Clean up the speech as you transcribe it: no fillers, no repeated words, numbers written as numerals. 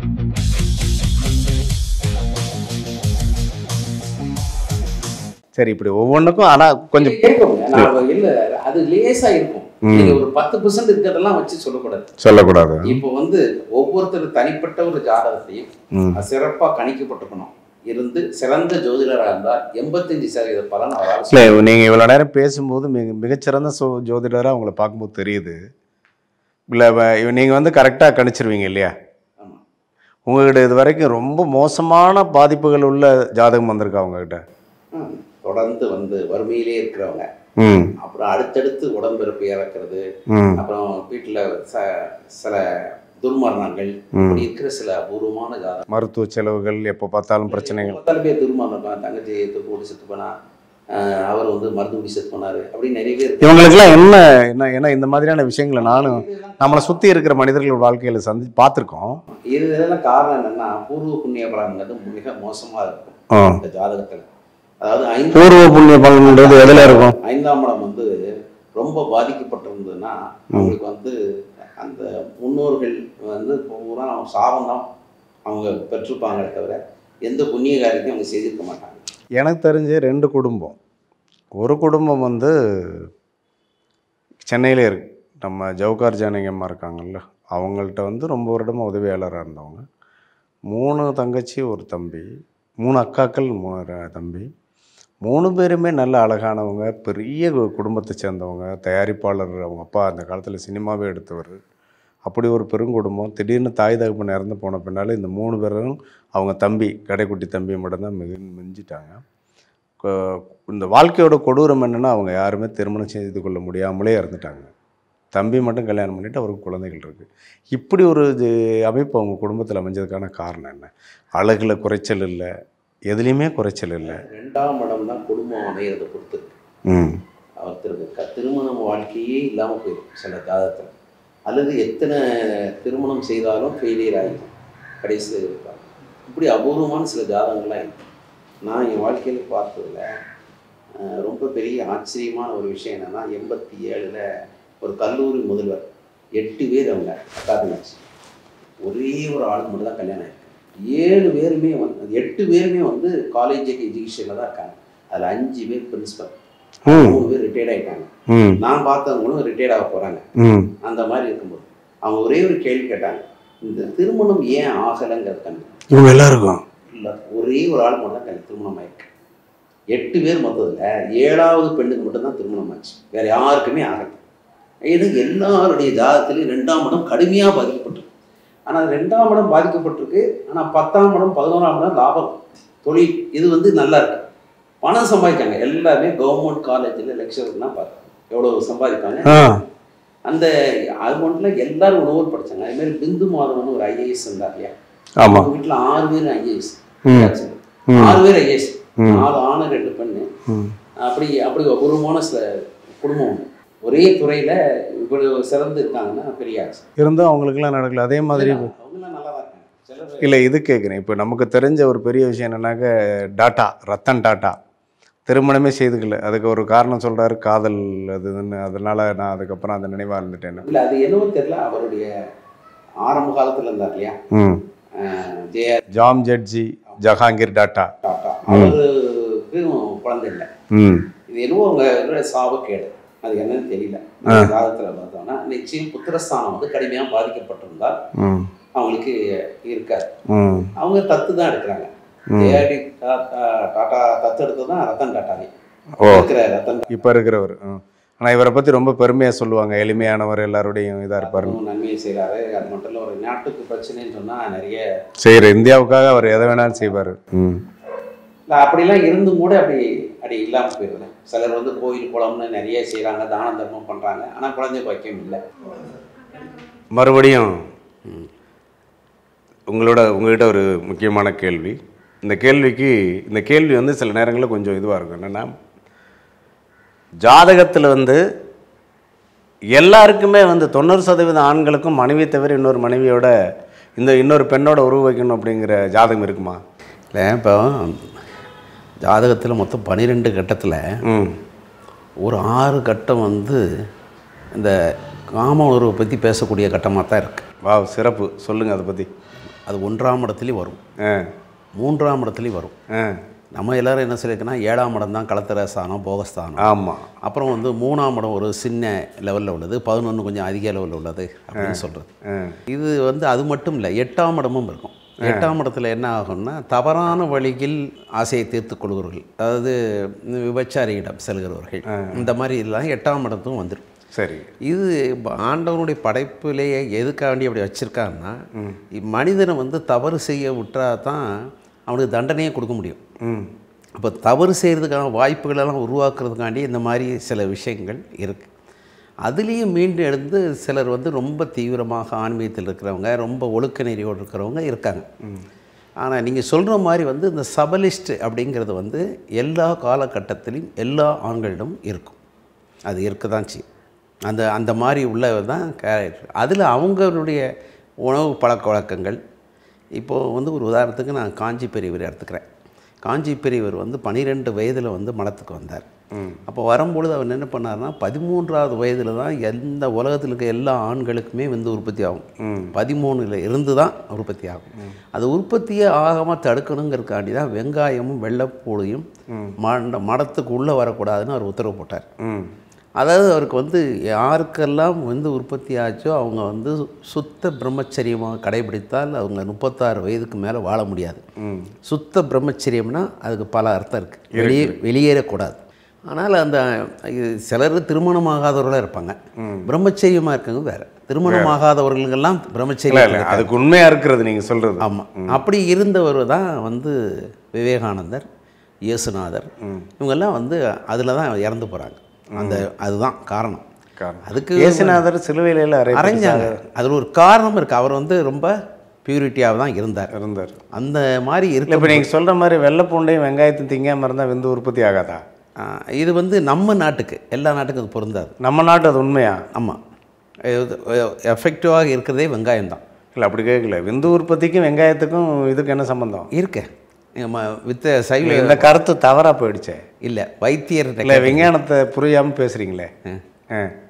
சரி, இப்படி ஒவ்வொன்றுக்கும் ஆனால் கொஞ்சம் இல்லை, அது லேசா இருக்கும். நீங்க ஒரு 10% இருக்கிறதெல்லாம் வச்சு சொல்லக்கூடாது. இப்போ ஒவ்வொருத்தர் தனிப்பட்ட ஒரு ஜாதகத்தையும் சிறப்பா கணிக்கப்பட்டிருக்கணும். இருந்து சிறந்த ஜோதிடராக இருந்தால் 85% பலன் அவரால். இல்லை, நீங்கள் இவ்வளோ நேரம் பேசும்போது மிகச்சிறந்த ஜோதிடராக உங்களை பார்க்கும்போது தெரியுது. இல்லை, நீங்கள் கரெக்டாக கணிச்சிருவீங்க இல்லையா? உங்ககிட்ட இது வரைக்கும் ரொம்ப மோசமான பாதிப்புகள் உள்ள ஜாதகம் வந்திருக்கா உங்ககிட்ட? தொடர்ந்து வறுமையிலே இருக்கிறவங்க, அப்புறம் அடுத்தடுத்து உடம்பிறப்பு இறக்கிறது, அப்புறம் வீட்டில் சில துர்மரணங்கள், இப்படி இருக்கிற சில அபூர்வமான ஜாதகம். மருத்துவ செலவுகள், எப்போ பார்த்தாலும் பிரச்சனைகள், பேர் துர்மரணம், தங்கச்சி தூக்கு செத்து போனா, அவர் மருந்து குடி செத்து போனாரு, அப்படின்னு நிறைய பேர். இவங்களுக்குலாம் என்ன இந்த மாதிரியான விஷயங்களை நம்மளை சுற்றி இருக்கிற மனிதர்கள் வாழ்க்கையில் பார்த்துருக்கோம். இதெல்லாம் காரணம் என்னன்னா, பூர்வ புண்ணிய பலன்கிறது மிக மோசமாக இருக்கும் இந்த ஜாதகத்தில். அதாவது பூர்வ புண்ணிய பலன்ன்றது எதில் இருக்கும்? 5ஆம் இடம் ரொம்ப பாதிக்கப்பட்டிருந்ததுன்னா அவங்களுக்கு அந்த முன்னோர்கள் பூரா சாபம் தான் அவங்க பெற்றிருப்பாங்களே தவிர எந்த புண்ணிய காரியத்தையும் அவங்க செய்திருக்க மாட்டாங்க. எனக்கு தெரிஞ்ச 2 குடும்பம். ஒரு குடும்பம் சென்னையிலே இருக்கு. நம்ம ஜவுகார் ஜானகியம்மா இருக்காங்கல்ல, அவங்கள்ட்ட ரொம்ப வருடமாக உதவியாளராக இருந்தவங்க. 3 தங்கச்சி, ஒரு தம்பி, 3 அக்காக்கள், 3 தம்பி. 3 பேருமே நல்ல அழகானவங்க, பெரிய குடும்பத்தை சேர்ந்தவங்க, தயாரிப்பாளர். அவங்க அப்பா அந்த காலத்தில் சினிமாவே எடுத்தவர். அப்படி ஒரு பெருங்குடும்பம். திடீர்னு தாய் தகப்பன் இறந்து போன பின்னால் இந்த 3 பேரும் அவங்க தம்பி, கடைக்குட்டி தம்பியை மட்டும்தான் மிஞ்சிட்டாங்க. இந்த வாழ்க்கையோட கொடூரம் என்னென்னா, அவங்க யாருமே திருமணம் செய்து கொள்ள முடியாமலே இறந்துட்டாங்க. தம்பி மட்டும் கல்யாணம் பண்ணிவிட்டு அவருக்கு குழந்தைகள் இருக்குது. இப்படி ஒரு அமைப்பு அவங்க குடும்பத்தில் அமைஞ்சதுக்கான காரணம் என்ன? அழகில் குறைச்சல் இல்லை, எதுலேயுமே குறைச்சல் இல்லை. 2ஆம் இடம் தான் குடும்பம் அமைகிறத பொறுத்து. அவர் திருமணம் வாழ்க்கையே இல்லாமல் போயிடும் சில ஜாதகத்தில், அல்லது எத்தனை திருமணம் செய்தாலும் ஃபெயிலியர் ஆகிடும், கடைசியில் இருப்பாங்க. இப்படி அபூர்வமான சில ஜாதகங்கள்லாம் இருக்குது. நான் என் வாழ்க்கையில் பார்த்ததில் ரொம்ப பெரிய ஆச்சரியமான ஒரு விஷயம் என்னென்னா, 87ல் ஒரு கல்லூரி முதல்வர் 8 பேர் அவங்க அக்கா தங்கச்சி, ஒரே ஒரு ஆள் மட்டும் தான் கல்யாணம் ஆகிருக்கு. 7 பேருமே 8 பேருமே காலேஜ் எஜுகேஷனில் தான் இருக்காங்க. அதில் 5 பேர் பிரின்சிபல், 3 பேர் ரிட்டையர்ட் ஆகிட்டாங்க. நான் பார்த்தவங்களும் ரிட்டையர்ட் ஆக போகிறாங்க. அந்த மாதிரி இருக்கும்போது அவங்க ஒரே ஒரு கேள்வி கேட்டாங்க, இந்த திருமணம் ஏன் ஆகலைங்கிறது கண்டு. இவங்க எல்லாருக்கும் இல்லை, ஒரே ஒரு ஆள் மட்டும் தான் திருமணம் ஆயிருக்கு. 8 பேர் மொத்தத்தில் 7ஆவது பெண்ணுக்கு மட்டும்தான் திருமணம் ஆச்சு, வேறு யாருக்குமே ஆகலை. இது எல்லாருடைய ஜாதகத்திலையும் 2ஆம் இடம் கடுமையாக பாதிக்கப்பட்டிருக்கு. ஆனால் 2ஆம் இடம் பாதிக்கப்பட்டிருக்கு. ஆனால் 10ஆம் இடம் 11ஆம் இடம் லாபம், தொழில், இது நல்லா இருக்கு. பணம் சம்பாதிக்காங்க. எல்லாருமே கவர்மெண்ட் காலேஜில் லெக்சர்னா பார்த்து எவ்வளோ சம்பாதிப்பாங்க. அந்த அது மட்டும் எல்லாரும் உணவு படித்தாங்க. அதுமாரி பிந்து மாதவன் ஒரு ஐஏஎஸ் இருந்தார் இல்லையா? அவங்க வீட்டில் 6 பேர் ஐஏஎஸ், 6 பேர் ஐஏஎஸ், 4 ஆணு 2 பெண்ணு. அப்படி அபூர்வமான சில குடும்பம் உண்டு. ஒரே துறையில் இப்படி சிறந்து இருக்காங்கன்னா பெரிய ஆச்சு. இருந்தும் அவங்களுக்குலாம் நடக்கல. அதே மாதிரி அவங்களாம் நல்லா தான் இருக்காங்க. இல்லை, இது கேட்குறேன். இப்போ நமக்கு தெரிஞ்ச ஒரு பெரிய விஷயம் என்னன்னாக்க, ரத்தன் டாட்டா திருமணமே செய்துக்கல. அதுக்கு ஒரு காரணம் சொல்கிறாரு, காதல் அதுன்னு. அதனால் நான் அதுக்கப்புறம் அந்த நினைவாக இருந்துட்டேன். இல்லை, அது என்னவோ தெரியல, அவருடைய ஆரம்ப காலத்தில் இருந்தார் இல்லையா, ஜாம் ஜட்ஜி ஜஹாங்கீர் டாட்டா, அவருக்கு குழந்தை இல்லை. இது என்னவோ அவங்க சாபக்கேடு, அது என்னன்னு தெரியல. காலத்தில் பார்த்தோம்னா நிச்சயம் புத்திரஸ்தானம் கடுமையாக பாதிக்கப்பட்டிருந்தால் அவங்களுக்கு இருக்காது. அவங்க தத்து தான் எடுக்கிறாங்க. டாட்டா தத்து எடுத்தது தான் ரத்தன் டாட்டாவே இருக்கிற ரத்தன் இப்போ இருக்கிறவர். ஆனால் இவரை பற்றி ரொம்ப பெருமையாக சொல்லுவாங்க, எளிமையானவர், எல்லாருடையும் இதாக இருப்பார், நன்மையை செய்கிறாரு. அது மட்டும் இல்லை, ஒரு நாட்டுக்கு பிரச்சனைன்னு சொன்னால் நிறைய செய்கிற, இந்தியாவுக்காக அவர் எதை வேணாலும் செய்வார். இல்லை, அப்படிலாம் இருந்தும் கூட அப்படி இல்லாமல் போயிடுது. சிலர் கோயில் குளம்னு நிறைய செய்கிறாங்க, தான தர்மம் பண்ணுறாங்க, ஆனால் குழந்தை பாக்கியம் இல்லை. மறுபடியும் உங்கள்கிட்ட ஒரு முக்கியமான கேள்வி. இந்த கேள்வி சில நேரங்களில் கொஞ்சம் இதுவாக இருக்கும். என்னென்னா, ஜாதகத்தில் எல்லாருக்குமே 90% ஆண்களுக்கும் மனைவி தவிர இன்னொரு மனைவியோட இன்னொரு பெண்ணோட உருவ வைக்கணும் அப்படிங்கிற ஜாதகம் இருக்குமா? இல்லை, இப்போ ஜாதகத்தில் மொத்தம் 12 கட்டத்தில் ஒரு 6 கட்டம் இந்த காம உணர்வை பற்றி பேசக்கூடிய கட்டமாக தான் இருக்குது. வா, சிறப்பு, சொல்லுங்கள் அதை பற்றி. அது 1ஆம் இடத்துலையும் வரும், 3ஆம் இடத்துலையும் வரும். நம்ம எல்லோரும் என்ன சொல்லியிருக்கோன்னா 7ஆம் இடம் தான் களத்திர ஸ்தானம், போகஸ்தானம். ஆமாம். அப்புறம் வந்து 3ஆம் இடம் ஒரு சின்ன லெவலில் உள்ளது, 11 கொஞ்சம் அதிக லெவலில் உள்ளது அப்படின்னு சொல்கிறது. இது வந்து அது மட்டும் இல்லை, 8ஆம் இடமும் இருக்கும். 8ஆம் இடத்துல என்ன ஆகும்னா தவறான வழியில் ஆசையை தீர்த்து கொள்கிறவர்கள், அதாவது விபச்சாரியிடம் செல்கிறவர்கள், இந்த மாதிரி இதெல்லாம் 8ஆம் இடத்தும் வந்துடும். சரி. இது ஆண்டவனுடைய படைப்பிலேயே எதுக்காண்டி அப்படி வச்சுருக்காங்கன்னா, மனிதனை வந்து தவறு செய்ய விட்டா தான் அவனுக்கு தண்டனையே கொடுக்க முடியும். அப்போ தவறு செய்கிறதுக்கான வாய்ப்புகளெல்லாம் உருவாக்குறதுக்காண்டி இந்த மாதிரி சில விஷயங்கள் இருக்குது. அதுலேயும் மீண்டும் எழுந்து சிலர் வந்து ரொம்ப தீவிரமாக ஆன்மீகத்தில் இருக்கிறவங்க, ரொம்ப ஒழுக்க நெறியோடு இருக்கிறவங்க இருக்காங்க. ஆனால் நீங்கள் சொல்கிற மாதிரி வந்து இந்த சபலிஸ்ட் அப்படிங்கிறது வந்து எல்லா காலகட்டத்திலையும் எல்லா ஆண்களிடம் இருக்கும். அது இருக்க தான் செய்யும். அந்த மாதிரி உள்ளவர் தான் கேரக்டர். அதில் அவங்களுடைய உணவு பழக்க வழக்கங்கள், இப்போது வந்து ஒரு உதாரணத்துக்கு நான் காஞ்சி பெரியவர் எடுத்துக்கிறேன். காஞ்சி பெரியவர் வந்து 12 வயதில் வந்து மடத்துக்கு வந்தார். அப்போ வரும்பொழுது அவர் என்ன பண்ணார்னா 13ஆவது வயதில் தான் எந்த உலகத்தில் இருக்க எல்லா ஆண்களுக்குமே வந்து உற்பத்தி ஆகும். 13 இருந்து தான் உற்பத்தி ஆகும். அது உற்பத்தியே ஆகாமல் தடுக்கணுங்கிறதுக்காண்டி தான் வெங்காயமும் வெள்ளைப்பூளையும் மடத்துக்கு உள்ளே வரக்கூடாதுன்னு அவர் உத்தரவு போட்டார். அதாவது அவருக்கு வந்து யாருக்கெல்லாம் வந்து உற்பத்தி ஆச்சோ அவங்க வந்து சுத்த பிரம்மச்சரியமாக கடைபிடித்தால் அவங்க 36 வயதுக்கு மேலே வாழ முடியாது. சுத்த பிரம்மச்சரியம்னா அதுக்கு பல அர்த்தம் இருக்குது. வெளியேறக்கூடாது. ஆனால் அந்த சிலர் திருமணமாகாதவர்களாக இருப்பாங்க, பிரம்மச்சரியமாக இருக்கவங்க வேறு. திருமணமாகாதவர்களுக்கெல்லாம் பிரம்மச்சரியம் அதுக்கு உண்மையாக இருக்கிறது நீங்கள் சொல்கிறது. ஆமாம். அப்படி இருந்தவர் தான் வந்து விவேகானந்தர், இயேசுநாதர், இவங்கெல்லாம் வந்து அதில் தான் இறந்து போகிறாங்க. அதுதான் காரணம். அதுக்கு இயேசுநாதர் சிலுவையில் அரைஞ்சாங்க. அதில் ஒரு காரணம் இருக்குது. அவர் வந்து ரொம்ப பியூரிட்டியாக தான் இருந்தார். அந்த மாதிரி இருக்கு. இப்போ நீங்கள் சொல்கிற மாதிரி வெள்ளை பூண்டையும் வெங்காயத்தையும் திங்காமல் இருந்தால் விந்து உற்பத்தி ஆகாதா? இது வந்து நம்ம நாட்டுக்கு, எல்லா நாட்டுக்கும் அது பொருந்தாது. நம்ம நாட்டு அது உண்மையா? ஆமாம். எஃபெக்டிவாக இருக்கிறதே வெங்காயம் தான். இல்லை அப்படி கேட்கல. விந்து உற்பத்திக்கும் வெங்காயத்துக்கும் இதுக்கு என்ன சம்பந்தம் இருக்கு? வித்த சைவ இந்த கருத்து தவறாக போயிடுச்சே. இல்லை வைத்தியர் இல்லை விஞ்ஞானத்தை புரியாமல் பேசுகிறீங்களே.